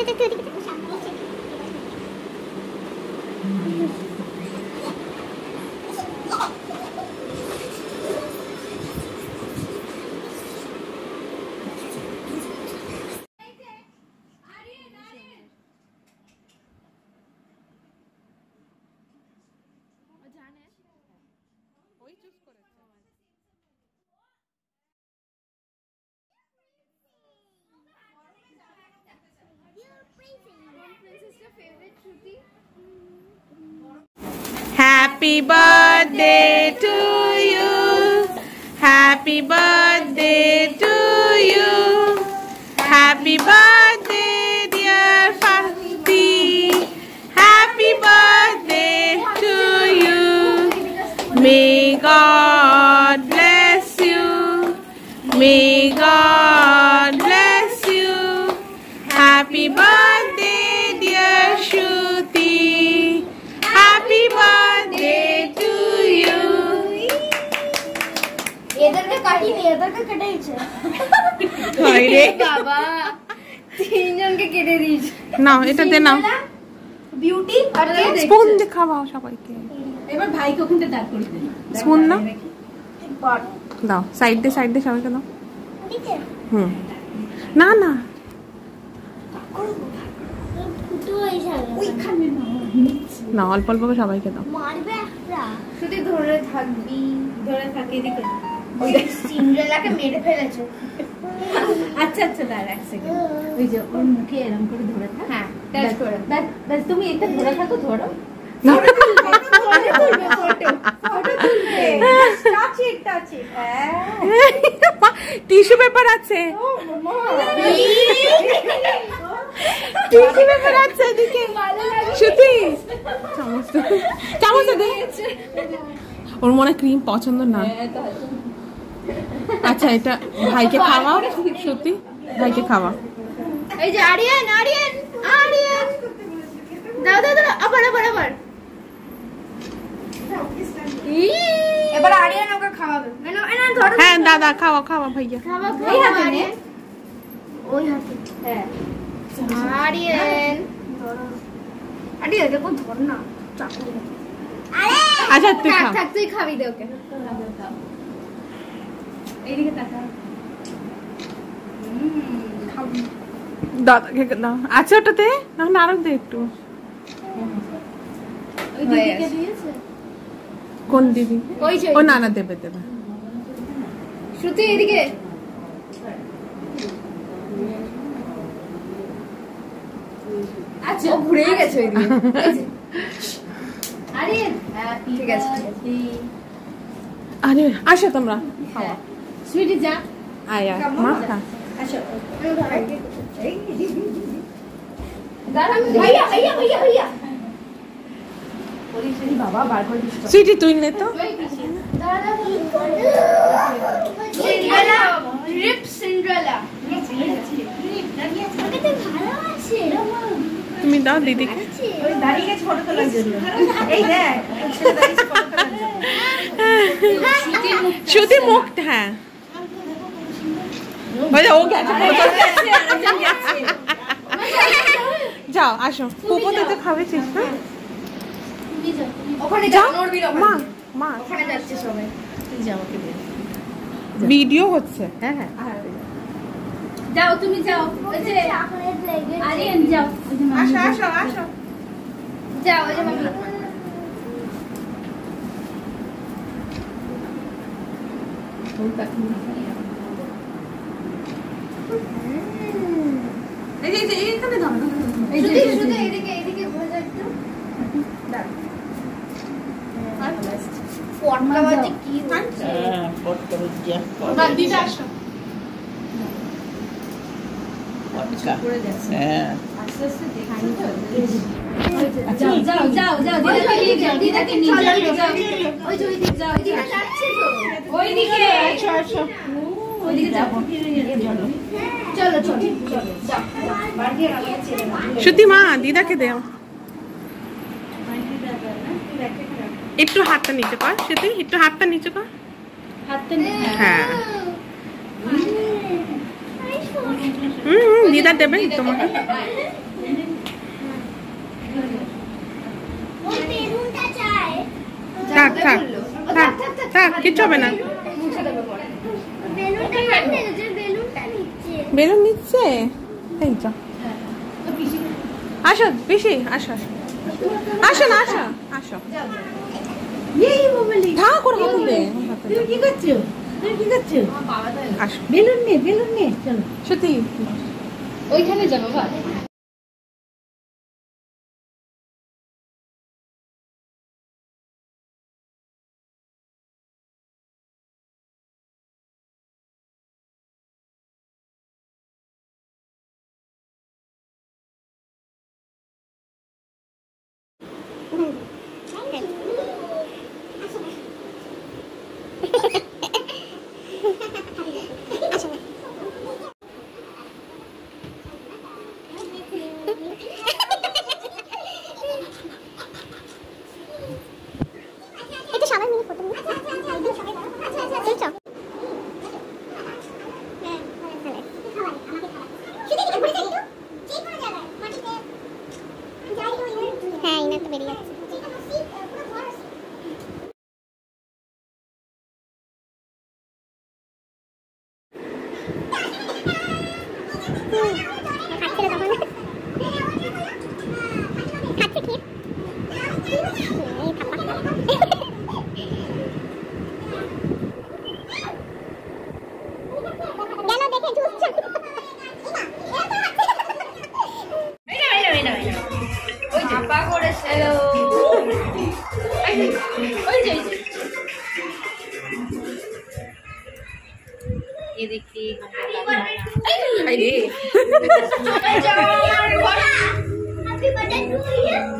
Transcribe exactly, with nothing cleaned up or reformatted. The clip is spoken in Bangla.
Happy birthday to you. Happy birthday to you. Happy birthday, dear Fati. Happy birthday to you. May God bless you. May God bless you. Happy birthday, dear Shruti. Happy birthday to you. এদেরকে কাটিনি, এদেরকে কেটেইছে। হায়রে বাবা, তিনজনকে কেটে দিয়েছে। নাও এটা দে নাও। বিউটি আর স্পুন দিয়ে খাওয়াও সবাইকে। এবার ভাইকে ওখানে দাঁড় করে দে। স্পুন না? বাট দাও, সাইড দে সাইড দে সবাইকে দাও। নিচে? হুম। না না। তো এই শালা। ওইখানে না। না অল্প অল্প করে সবাইকে দাও। মারবে একটা। শুধু ধরে থাকবি, ধরে থাকি এদিকে। ওই সিন্ড্রেলাকে মেরে ফেলেছে। আচ্ছা আচ্ছা দাঁড়া এক সেকেন্ড। ওই যে ওর মুখে এরকম করে ধরে থাক। হ্যাঁ, টাচ করে। বাস বাস তুমি এটা ধরে থাকো, ধরো। ফটো তুলবে, ফটো তুলবে, ফটো। ফটো তুলবে। Touch it, touch it. Tissue paper আছে। ও মামা। টিস্যু পেপার আছে এদিকে। শ্রুতি চামচ দে, চামচ দে। ওর মনে ক্রিম পছন্দ না। আচ্ছা এটা ভাইকে খাওয়া। শ্রুতি ভাইকে খাওয়া। এই যে আরিয়ান, আরিয়ান, আরিয়ান। দাও দাও দাও, আবার আবার আবার। এবার আরিয়ান ওকে খাওয়াবে। এনা এনা ধরো। হ্যাঁ দাদা খাওয়া খাওয়া ভাইয়া। খাওয়া এই হাতে নে। ওই হাতে। হ্যাঁ। আরিয়ান। ধরো। আরিয়ান দেখো ধর না। চাকু। আরে আচ্ছা তুই খা। থাক তুই খাবি দে ওকে। এইদিকে তাকা। হুম খাবি। দাদাকে দাও। আচ্ছা ওটাতে না না আরো দে একটু। ওই দিদিকে দিয়েছে? কোন দিদি? ওই যে ও না না দেবে দেবে। শ্রুতি এদিকে। আচ্ছা ও ঘুরেই গেছে ওইদিকে। আরে ঠিক আছে আরে আসো তোমরা হ্যাঁ সুইটি যা আয়া মা খা আসো দাঁড়া ভাইয়া ভাইয়া ভাইয়া ভাইয়া ওরে সেই বাবা বার করে দিস সুইটি তুই নে তো দাঁড়া সিন্ড্রেলা ট্রিপ সিন্ড্রেলা ওকে ভালো আছে তুমি দাও দিদিকে ওই দাঁড়িয়ে ফটো তোলার জন্য এই দেখ ছেলে দাঁড়িয়ে ফটো তোলার জন্য শুধু মুখটা হ্যাঁ ওই ও গেছে যাও আসো পোপোতে তো খাবে চেষ্টা ওখানে যাও নড়বি না মা মা ওখানে যাচ্ছে সবাই তুই যাও ওকে দে ভিডিও হচ্ছে হ্যাঁ হ্যাঁ যাও তুমি যাও ওই যে আরিয়ান যাও আসো আসো আসো যাও ওই যে মামি এই যে এইখানে দাও এই যে শুধু এদিকে এদিকে ঘুরে যাও একটু দাও আর পটকা বাজে কি হচ্ছে হ্যাঁ পটকা বাজে বাদ দিতে আসো পটকা পড়ে যাচ্ছে হ্যাঁ আস্তে আস্তে দেখো যাও যাও যাও যাও দিদাকে নিয়ে যাও দিদাকে নিয়ে যাও ওই যে ওই দিকে যাও ওই দিকে যাচ্ছে তো ওই দিকে আসো আসো ওই দিকে যাও চলো চলো চলো যাও বাড়ি আগে চলে শুধু মা দিদাকে দাও একটু হাতটা নিচে কর শুধু একটু হাতটা নিচে কর হাতটা হ্যাঁ হুম দিদা দেবে তোমাকে থাক থাক থাক থাক কিচ্ছু হবে না। বেলুন নিচ্ছে এই যা আসো পিসি আসো আসো আসো না আসো আসো থাক ওর হাতে দে। তুমি কি করছো তুমি কি করছো আসো বেলুন নে বেলুন নে চলো সত্যি ওইখানে যাবো বাবা। হ্যাঁ ইনার তো বেরিয়ে যাচ্ছে। ये देखिए अरे हैप्पी बर्थडे टू यू।